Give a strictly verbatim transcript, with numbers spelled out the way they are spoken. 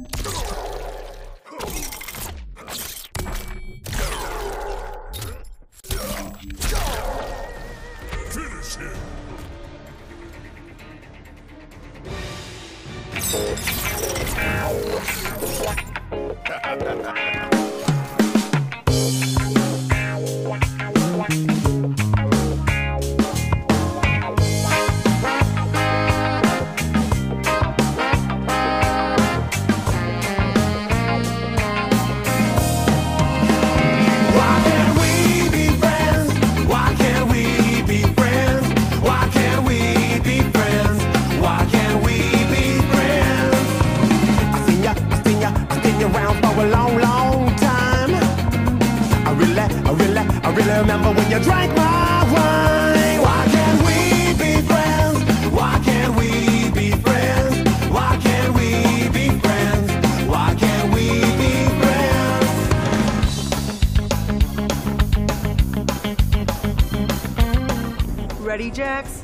Finish him! I really remember when you drank my wine. Why can't we be friends? Why can't we be friends? Why can't we be friends? Why can't we be friends? Ready, Jax?